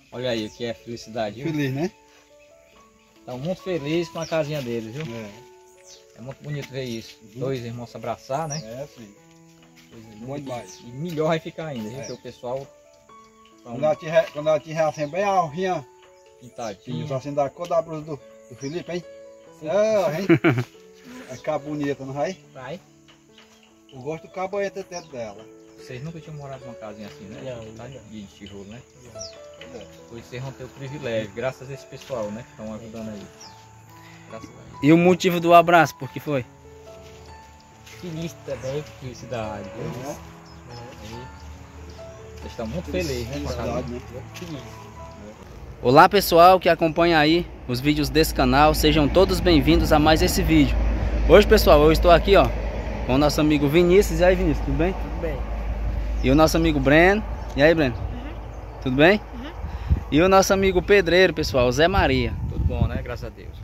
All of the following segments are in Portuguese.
Olha aí o que é felicidade, viu? Feliz, né? Estão muito felizes com a casinha deles, viu? É muito bonito ver isso. Dois irmãos se abraçar, né? É, sim. Bom demais. E melhor vai ficar ainda, viu? Porque o pessoal... Quando ela tiver assim, bem a alvinha, pintadinho. assim da cor da blusa do Felipe, hein? É, hein? Vai ficar bonita, não vai? Vai. Eu gosto do caboete dela. Vocês nunca tinham morado numa casinha assim, né? Não. De tijolo, né? Pois vocês vão ter o privilégio, graças a esse pessoal, né? Que estão ajudando aí. Graças a Deus. E o motivo do abraço, por que foi? Feliz também, felicidade. Vocês estão muito felizes, né? Com a casinha. Felicidade, né? Feliz. Olá pessoal que acompanha aí os vídeos desse canal, sejam todos bem-vindos a mais esse vídeo. Hoje pessoal, eu estou aqui ó, com o nosso amigo Vinícius. E aí Vinícius, tudo bem? Tudo bem. E o nosso amigo Breno. E aí Breno? Tudo bem? E o nosso amigo pedreiro pessoal, Zé Maria. Tudo bom, né? Graças a Deus.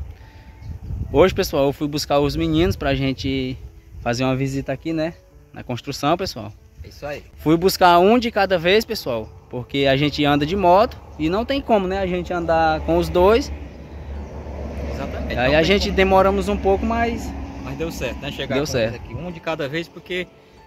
Hoje pessoal, eu fui buscar os meninos pra gente fazer uma visita aqui, né? Na construção pessoal. É isso aí. Fui buscar um de cada vez pessoal, porque a gente anda de moto e não tem como, né? A gente andar com os dois. Exatamente. Aí a gente demoramos um pouco, mas deu certo, né? Chegar deu com certo. eles aqui, um de cada vez, porque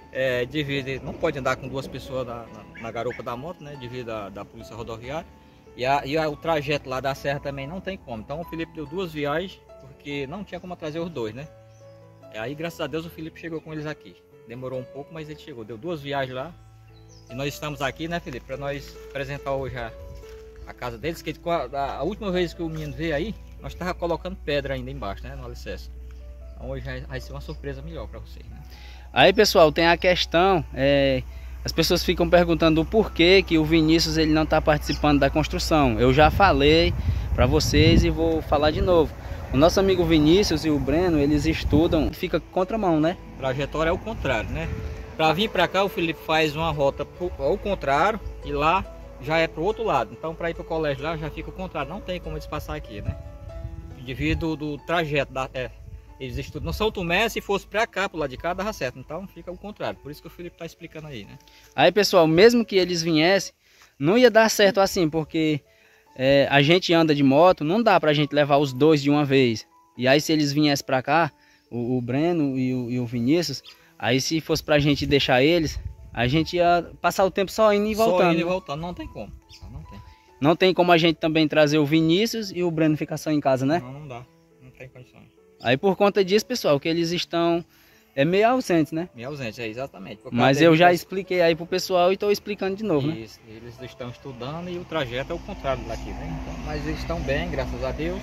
não pode andar com duas pessoas na garupa da moto, né? Devido da polícia rodoviária. E o trajeto lá da serra também não tem como. Então o Felipe deu duas viagens, porque não tinha como trazer os dois, né? Aí graças a Deus o Felipe chegou com eles aqui. Demorou um pouco, mas ele chegou. Deu duas viagens lá. E nós estamos aqui, né, Felipe? Para nós apresentar hoje a casa deles. Que a última vez que o menino veio aí, nós estávamos colocando pedra ainda embaixo, né? No alicerce. Então hoje vai ser uma surpresa melhor para vocês, né? Aí pessoal, tem a questão, as pessoas ficam perguntando o porquê que o Vinícius ele não está participando da construção. Eu já falei para vocês e vou falar de novo. O nosso amigo Vinícius e o Breno, eles estudam, fica contramão, né? A trajetória é o contrário, né? Para vir para cá o Felipe faz uma rota ao contrário e lá já é para o outro lado. Então para ir para o colégio lá já fica o contrário, não tem como eles passar aqui, né? Devido do trajeto eles estudam no São Tomé, se fosse para cá, pro lado de cá, dava certo. Então fica o contrário. Por isso que o Felipe tá explicando aí, né? Aí, pessoal, mesmo que eles viessem, não ia dar certo assim, porque a gente anda de moto, não dá pra gente levar os dois de uma vez. E aí, se eles viessem para cá, o Breno e o Vinícius, aí se fosse pra gente deixar eles, a gente ia passar o tempo só indo e voltando. Só indo e voltando, não tem como. Não tem. Não tem como a gente também trazer o Vinícius e o Breno ficar só em casa, né? Não dá. Não tem condições. Aí por conta disso, pessoal, que eles estão meio ausentes, né? Meio ausentes, exatamente. Mas eu já expliquei aí pro pessoal e estou explicando de novo, isso, né? Eles estão estudando e o trajeto é o contrário daqui, né? Então, mas eles estão bem, graças a Deus.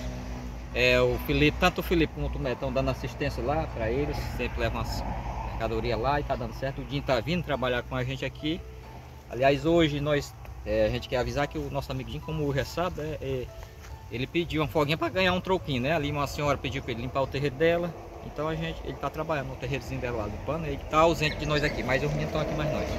O Felipe, tanto o Felipe como o Tomé estão dando assistência lá para eles, sempre levam as mercadoria lá e tá dando certo. O Dinho tá vindo trabalhar com a gente aqui. Aliás, hoje a gente quer avisar que o nosso amigo Dinho, como hoje é sábado, ele pediu uma folguinha para ganhar um troquinho, né? Ali uma senhora pediu para ele limpar o terreiro dela. Então ele tá trabalhando no terreirozinho dela lá, limpando. Ele tá ausente de nós aqui, mas os meninos estão aqui mais nós.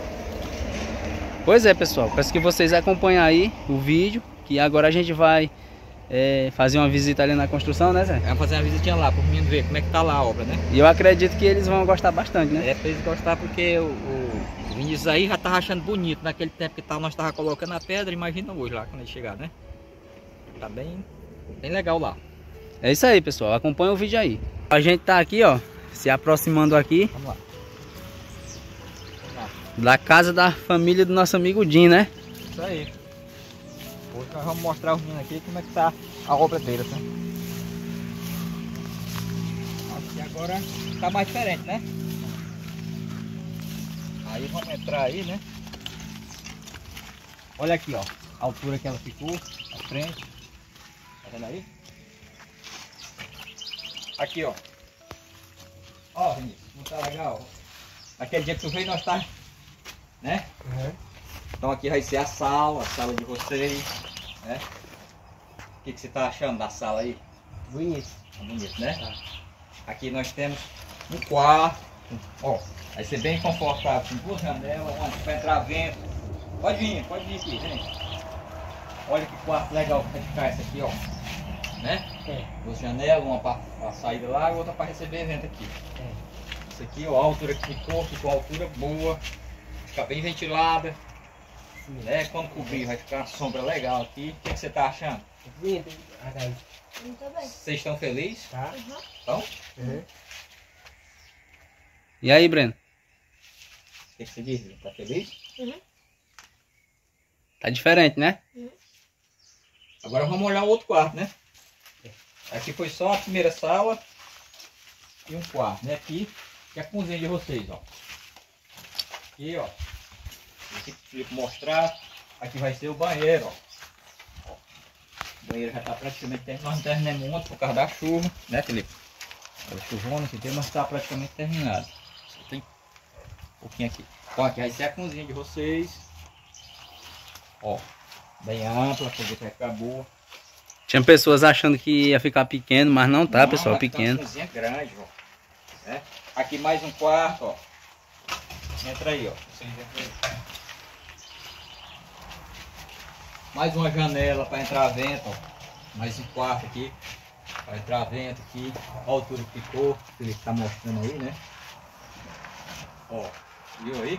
Pois é, pessoal. Peço que vocês acompanhem aí o vídeo, que agora a gente vai fazer uma visita ali na construção, né, Zé? Vamos fazer uma visitinha lá, para os meninos ver como é que tá lá a obra, né? E eu acredito que eles vão gostar bastante, né? É para eles gostar, porque o Vinícius aí já tava achando bonito naquele tempo que nós tava colocando a pedra. Imagina hoje lá, quando ele chegar, né? Tá bem legal lá. É isso aí, pessoal. Acompanha o vídeo aí. A gente tá aqui, ó, se aproximando aqui. Vamos lá. Da casa da família do nosso amigo Dinho, né? Isso aí. Hoje nós vamos mostrar os meninos aqui como é que tá a obra deles, né? Aqui agora tá mais diferente, né? Aí vamos entrar aí, né? Olha aqui, ó, a altura que ela ficou, a frente. Tá vendo aí? Aqui, ó. Ó, Vinícius, não tá legal? Aquele dia que tu veio, nós tá, né? Então aqui vai ser a sala de vocês, né? O que você tá achando da sala aí? Bonito. Tá bonito, né? Aqui nós temos um quarto, ó, vai ser bem confortável, com duas janelas, onde vai entrar vento. Pode vir aqui, gente. Olha que quarto legal que vai ficar esse aqui, ó. Né? Duas janelas, uma para a saída lá e outra para receber vento aqui. Isso aqui, ó, a altura que ficou uma altura boa, fica bem ventilada. né? Quando cobrir vai ficar uma sombra legal aqui. O que você tá achando? Lindo, Arnaldo. Muito bem. Vocês estão felizes? Tá? Então? Uhum. E aí, Breno? O que você diz? Tá feliz? Tá diferente, né? Agora vamos olhar o outro quarto, né? Aqui foi só a primeira sala e um quarto, né? Aqui é a cozinha de vocês, ó. Aqui, ó. Aqui para mostrar. Aqui vai ser o banheiro, ó. O banheiro já está praticamente terminado. Nós não terminamos ontem por causa da chuva, né, Felipe? A chuvona que tem, mas está praticamente terminado. Tem um pouquinho aqui. Ó, aqui vai ser a cozinha de vocês. Ó, bem ampla, para ver que vai ficar boa. Tinha pessoas achando que ia ficar pequeno, mas não tá, Não, pessoal, aqui tá uma pequeno. cozinha grande, ó. Né? Aqui mais um quarto, ó. Entra aí, ó. Vocês entram aí. Mais uma janela para entrar vento, ó. Mais um quarto aqui para entrar vento aqui. Olha a altura que ficou. O Felipe tá mostrando aí, né? Ó, viu aí?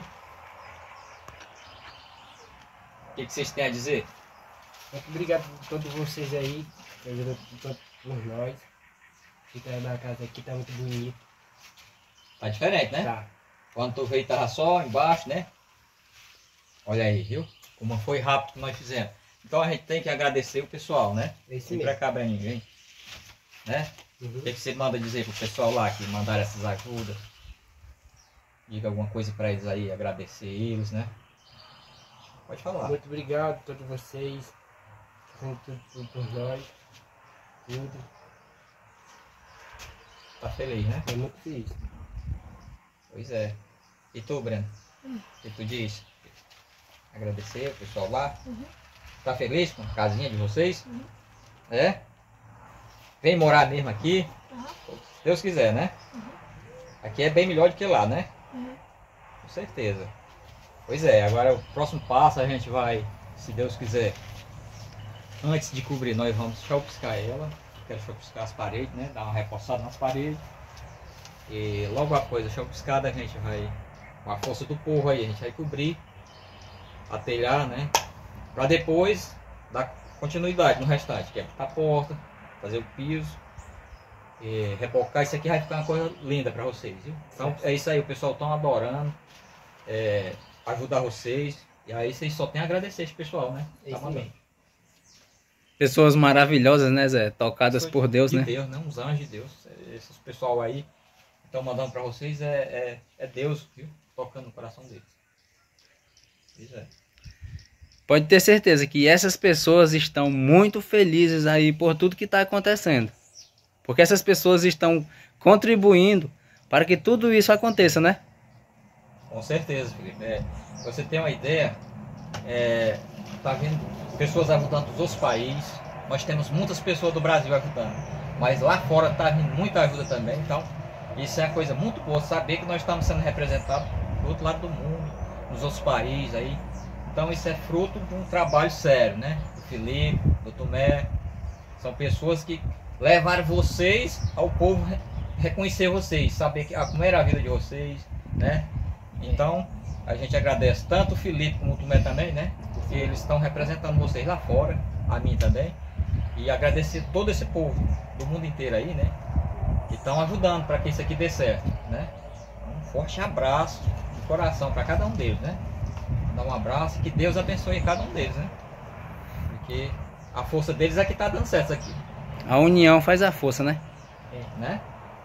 O que vocês têm a dizer? Muito obrigado a todos vocês aí, que ajudam tanto por nós. Fica na casa aqui, tá muito bonito. Tá diferente, né? Tá. Quando tu veio tava só embaixo, né? Olha aí, viu? Como foi rápido que nós fizemos. Então a gente tem que agradecer o pessoal, né? É isso Sem mesmo. precabar ninguém. Né? Uhum. O que você manda dizer pro pessoal lá que mandaram essas ajudas? Diga alguma coisa para eles aí, agradecer eles, né? Pode falar. Muito obrigado a todos vocês. Fazendo tudo por nós. Tudo. Tá feliz, né? Tô muito feliz. Pois é. E tu, Breno? O que tu diz? Agradecer o pessoal lá? Tá feliz com a casinha de vocês? É? Vem morar mesmo aqui? Se Deus quiser, né? Aqui é bem melhor do que lá, né? Com certeza. Pois é, agora o próximo passo a gente vai, se Deus quiser, antes de cobrir, nós vamos chapiscar ela. Quero chapiscar as paredes, né? Dar uma reforçada nas paredes. E logo após a chapiscada a gente vai, com a força do povo aí, a gente vai cobrir, atelhar, né? Para depois dar continuidade no restante, que é botar a porta, fazer o piso, e rebocar. Isso aqui vai ficar uma coisa linda para vocês, viu? Então é isso aí, o pessoal está adorando, ajudar vocês, e aí vocês só tem a agradecer esse pessoal, né? É isso Tá bom. mesmo. Pessoas maravilhosas, né, Zé? Tocadas por Deus, de né? Deus, né? Uns anjos de Deus. Esses pessoal aí estão mandando para vocês é Deus, viu? Tocando no coração deles. Pois é. Pode ter certeza que essas pessoas estão muito felizes aí por tudo que está acontecendo. Porque essas pessoas estão contribuindo para que tudo isso aconteça, né? Com certeza, Felipe. Você tem uma ideia, tá vendo pessoas ajudando dos outros países. Nós temos muitas pessoas do Brasil ajudando, mas lá fora está vindo muita ajuda também. Então, isso é uma coisa muito boa, saber que nós estamos sendo representados do outro lado do mundo, nos outros países aí. Então, isso é fruto de um trabalho sério, né? Do Felipe, do Tomé. São pessoas que levaram vocês ao povo reconhecer vocês, saber como era a vida de vocês, né? Então, a gente agradece tanto o Felipe como o Tomé também, né? Porque eles estão representando vocês lá fora, a mim também. E agradecer todo esse povo do mundo inteiro aí, né? Que estão ajudando para que isso aqui dê certo, né? Um forte abraço de coração para cada um deles, né? Dá um abraço, que Deus abençoe cada um deles, né? Porque a força deles é que está dando certo aqui, A união faz a força, né? né?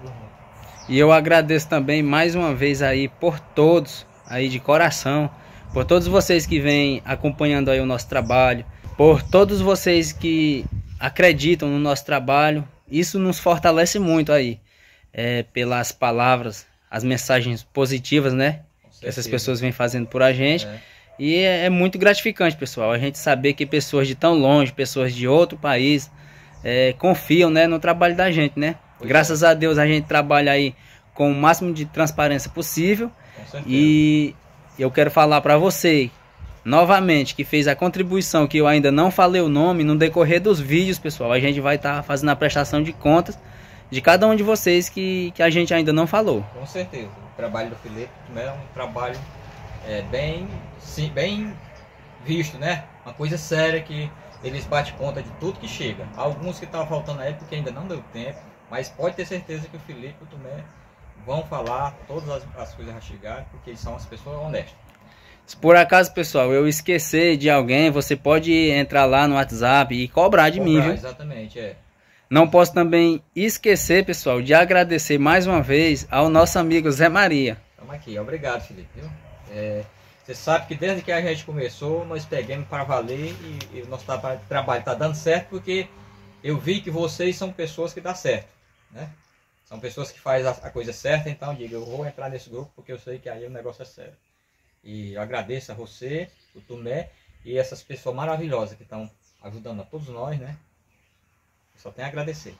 E eu agradeço também mais uma vez aí por todos, aí de coração, por todos vocês que vêm acompanhando aí o nosso trabalho, por todos vocês que acreditam no nosso trabalho. Isso nos fortalece muito aí, pelas palavras, as mensagens positivas, né? Que essas pessoas vêm fazendo por a gente. E é muito gratificante, pessoal, a gente saber que pessoas de tão longe, pessoas de outro país, confiam, né, no trabalho da gente, né? Graças a Deus a gente trabalha aí com o máximo de transparência possível. E eu quero falar para você novamente que fez a contribuição, que eu ainda não falei o nome, no decorrer dos vídeos, pessoal, a gente vai estar fazendo a prestação de contas de cada um de vocês que a gente ainda não falou. Com certeza. O trabalho do Felipe é um trabalho bem visto, né? Uma coisa séria que eles batem conta de tudo que chega. Alguns que estavam faltando aí porque ainda não deu tempo, mas pode ter certeza que o Felipe e o Tomé vão falar, todas as coisas já chegaram, porque eles são as pessoas honestas. Se por acaso, pessoal, eu esquecer de alguém, você pode entrar lá no WhatsApp e cobrar de mim, viu? Exatamente, é. Não posso também esquecer, pessoal, de agradecer mais uma vez ao nosso amigo Zé Maria. Estamos aqui, obrigado, Felipe, viu? Você sabe que desde que a gente começou, nós pegamos para valer e o nosso trabalho está dando certo, porque eu vi que vocês são pessoas que dão certo, né? São pessoas que fazem a coisa certa, então diga, eu vou entrar nesse grupo porque eu sei que aí o negócio é sério. E eu agradeço a você, o Tomé e essas pessoas maravilhosas que estão ajudando a todos nós, né? Eu só tenho a agradecer.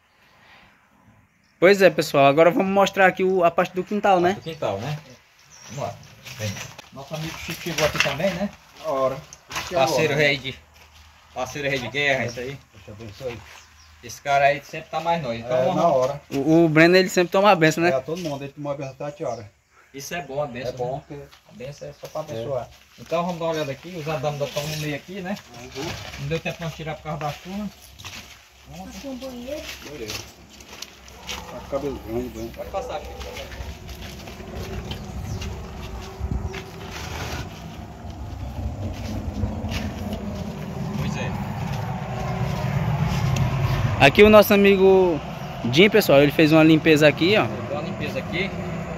Pois é, pessoal, agora vamos mostrar aqui a parte do quintal, né? Do quintal, né? Vamos lá. Vem. Nosso amigo Chico chegou aqui também, né? Na hora. Parceiro rei de guerra, isso aí. Deixa eu abençoe. Esse cara aí sempre tá mais nós. Então, Na hora. O Breno, ele sempre toma a benção, né? Todo mundo, ele tomou a benção até a hora. Isso é bom, a benção. É bom. Né? A benção é só para abençoar. Então vamos dar uma olhada aqui, os andames estão no meio aqui, né? Não deu tempo de nós tirar por causa da chuva. Aqui um banheiro. Beleza. Tá com cabelo grande. Pode passar, Chico. Pois é. Aqui o nosso amigo Jim, pessoal, ele fez uma limpeza aqui, ó. Deu uma limpeza aqui.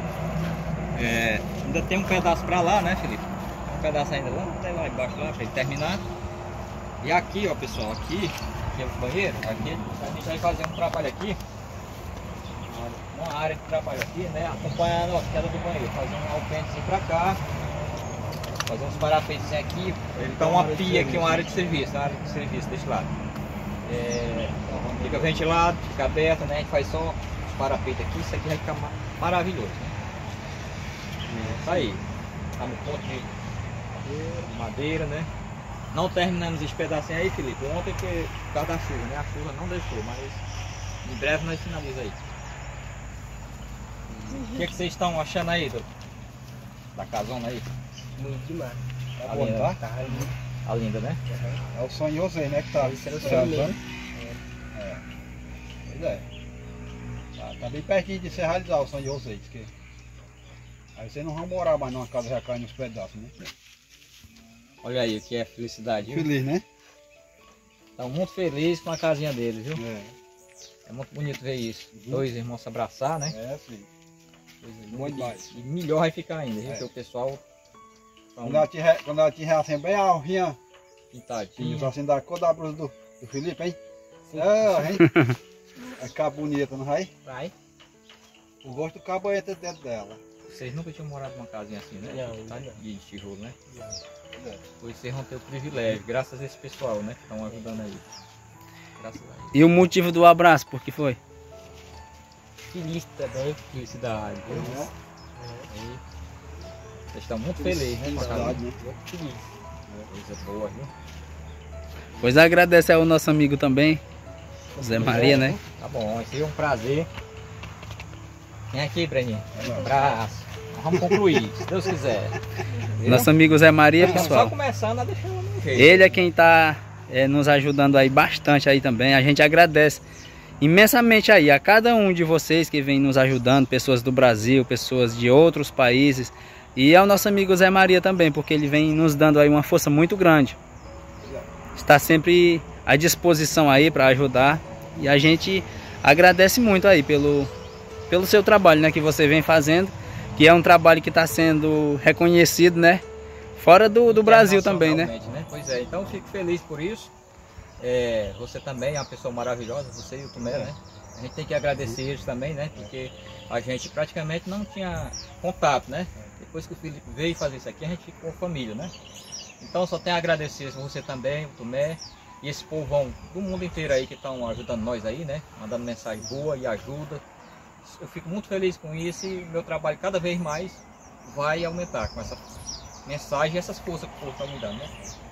Ainda tem um pedaço pra lá, né, Felipe? Um pedaço ainda lá, até lá embaixo lá, pra ele terminar. E aqui, ó, pessoal, aqui é o banheiro. Aqui a gente vai fazer um trabalho aqui. Uma área de trabalho aqui, né? Acompanhando a queda do banheiro. Fazer um alpentezinho pra cá. Fazer uns parapetes aqui. Então uma pia aqui, uma área de serviço. Uma área de serviço desse lado. Fica ventilado, fica aberto, né? A gente faz só os parapetes aqui. Isso aqui vai ficar maravilhoso, né? Tá aí. Tá no ponto de madeira, né? Não terminamos esse pedacinho aí, Felipe. Ontem por causa da chuva, né? A chuva não deixou, mas em breve nós finalizamos aí. O que vocês estão achando aí da casona aí? Muito demais. Tá bom, tá? A linda, né? É o sonhoso aí, né? Que tá. Esse era o sonho mesmo. Pois é. Tá bem pertinho de se realizar o sonhoso aí. Diz que... Aí vocês não vão morar mais numa casa já cai nos pedaços, né? Olha aí o que é felicidade, viu? Feliz, né? Estão muito felizes com a casinha deles, viu? É. É muito bonito ver isso. Dois irmãos se abraçar, né? É, sim. Muito mais. E melhor vai ficar ainda, viu? Porque o pessoal... Quando ela tiver assim bem alvinha, pintadinho. assim da cor da blusa do Felipe, hein? Hein? Vai ficar bonita, não vai? Vai. O rosto do cabo entra dentro dela. Vocês nunca tinham morado numa casinha assim, né? Não. De tijolo, né? Pois vocês vão ter o privilégio, graças a esse pessoal, né? Que estão ajudando aí. Graças a Deus. E o motivo do abraço, por que foi? Feliz também. Felicidade. Viu? É. Aí, vocês estão muito felizes, né? Com a casa. Felicidade, né? Muito feliz. Coisa boa, viu? Pois agradece ao nosso amigo também, Zé Maria, né? Tá bom, vai ser um prazer. Vem aqui, Breninho. Um abraço. Vamos concluir, se Deus quiser. Viu? Nosso amigo Zé Maria, Estamos só pessoal. começando a deixar no jeito. Ele é quem está nos ajudando aí bastante aí também. A gente agradece imensamente aí a cada um de vocês que vem nos ajudando, pessoas do Brasil, pessoas de outros países. E ao nosso amigo Zé Maria também, porque ele vem nos dando aí uma força muito grande. Está sempre à disposição aí para ajudar. E a gente agradece muito aí pelo seu trabalho, né, que você vem fazendo. Que é um trabalho que está sendo reconhecido, né? Fora do Brasil também, né? Pois é, então eu fico feliz por isso. Você também é uma pessoa maravilhosa, você e o Tomé, né? A gente tem que agradecer eles também, né? Porque a gente praticamente não tinha contato, né? Depois que o Felipe veio fazer isso aqui, a gente ficou família, né? Então só tenho a agradecer você também, o Tomé, e esse povão do mundo inteiro aí que estão ajudando nós aí, né? Mandando mensagem boa e ajuda. Eu fico muito feliz com isso e meu trabalho cada vez mais vai aumentar com essa mensagem e essas forças que o povo está me dando, né?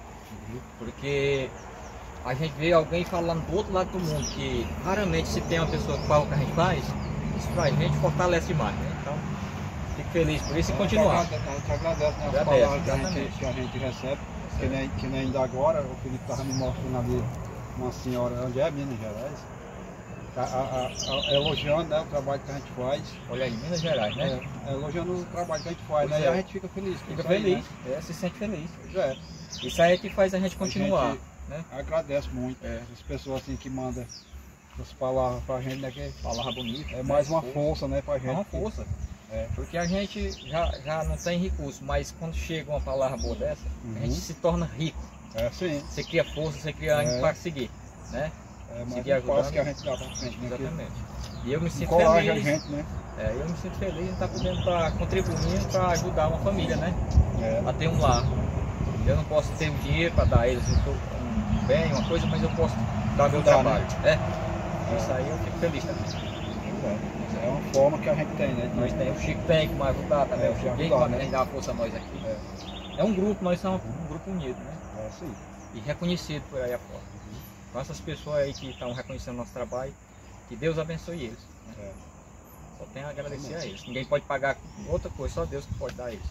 Porque a gente vê alguém falando do outro lado do mundo que raramente se tem uma pessoa que fala o que a gente faz, isso pra gente fortalece demais, né? Então, fico feliz por isso e continuar. A gente agradece, né, as palavras que a gente recebe. Que nem ainda agora, o Felipe estava me mostrando ali uma senhora, onde é Minas Gerais, elogiando, né, o trabalho que a gente faz. Olha aí, Minas Gerais, né? Elogiando o trabalho que a gente faz, né? Pois E é. a gente fica feliz. com Fica isso aí, feliz, né? se sente feliz. Pois é. Isso aí é que faz a gente continuar. gente né? Agradece muito É. as pessoas assim que mandam as palavras pra gente, né? Que Palavra bonita. é mais uma força, né, pra gente. É uma força. É. Porque a gente já não tem recurso, mas quando chega uma palavra boa dessa, a gente se torna rico. É sim. Você cria força, você cria ânimo para seguir, né? É mais Seguir um passo ajudando. que a gente dá pra frente, né? Exatamente. E eu me Que sinto encoraja a feliz. gente, né? Eu me sinto feliz em estar podendo estar contribuindo para ajudar uma família, né? É. A ter um lar. Eu não posso ter o dinheiro para dar a eles um bem, uma coisa, mas eu posso dar meu Ajudar, trabalho. Isso aí eu fico feliz também. É uma forma que a gente tem, né? Nós temos o Chico tem que me ajudar também, É, o Chico ajudar, tem que né? dar uma força a nós aqui. É um grupo, nós somos um grupo unido, né? É sim. E reconhecido por aí afora. Então essas pessoas aí que estão reconhecendo nosso trabalho, que Deus abençoe eles. Né? É. Só tenho a agradecer a eles. Ninguém pode pagar outra coisa, só Deus que pode dar a eles.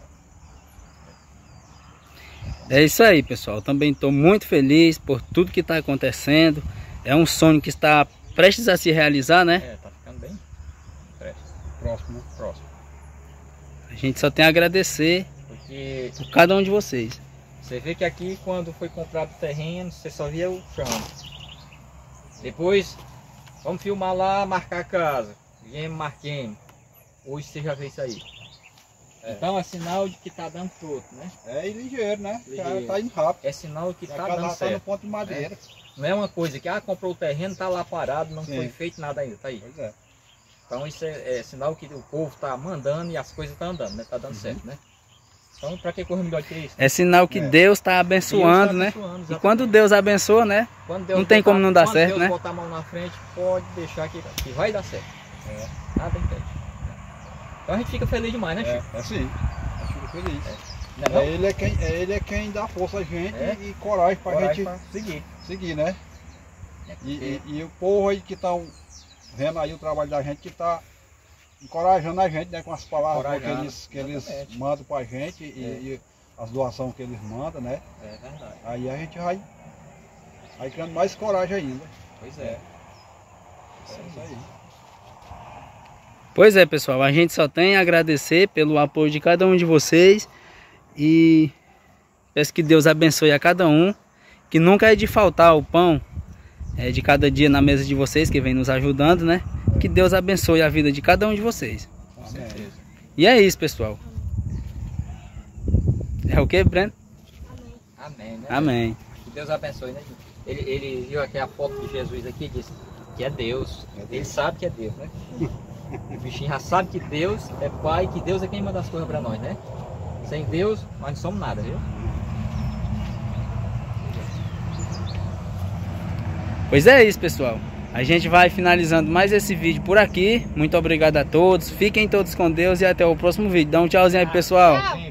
É isso aí, pessoal. Também estou muito feliz por tudo que está acontecendo. É um sonho que está prestes a se realizar, né? Tá ficando bem Próximo, né? próximo. A gente só tem a agradecer Porque por cada um de vocês. você vê que aqui quando foi comprado o terreno, você só via o chão. Depois, vamos filmar lá, marcar a casa. Viemos, marquemos. Hoje você já vê isso aí. Então é sinal de que tá dando fruto, né? É, e ligeiro, né? Ligeiro. Já tá indo rápido. É sinal de que A tá casa dando tá no certo. ponto de madeira. Não é uma coisa que, comprou o terreno, tá lá parado, não Sim. foi feito nada ainda, tá aí. Pois é. Então isso é sinal que o povo tá mandando e as coisas estão andando, né? Tá dando certo, né? Então pra que correr melhor que isso? É sinal que É. Deus está abençoando, Deus tá né? abençoando, E quando Deus abençoa, né? Quando Deus não tem como não dar certo, Quando né? Deus botar a mão na frente, pode deixar que vai dar certo. Nada impede. Então a gente fica feliz demais, né, Chico? É sim. A gente fica feliz. Não é não? Ele é quem dá força a gente É. e coragem pra Coragem gente pra seguir. seguir, né? É porque- E o povo aí que estão vendo aí o trabalho da gente, que tá encorajando a gente, né? Com as palavras que Encorajando, eles exatamente. mandam pra gente e as doações que eles mandam, né? É verdade. Aí a gente vai criando mais coragem ainda. Pois É. é. É isso aí. Pois é, pessoal. A gente só tem a agradecer pelo apoio de cada um de vocês. E peço que Deus abençoe a cada um. Que nunca é de faltar o pão de cada dia na mesa de vocês, que vem nos ajudando, né? Que Deus abençoe a vida de cada um de vocês. Com certeza. E é isso, pessoal. É o que, Breno? Amém, né? Amém. Que Deus abençoe, né? Ele viu aqui a foto de Jesus aqui e disse que é Deus. Ele sabe que é Deus, né? O bichinho já sabe que Deus é Pai, que Deus é quem manda as coisas pra nós, né? Sem Deus, nós não somos nada, viu? Pois é isso, pessoal. A gente vai finalizando mais esse vídeo por aqui. Muito obrigado a todos. Fiquem todos com Deus e até o próximo vídeo. Dá um tchauzinho aí, pessoal.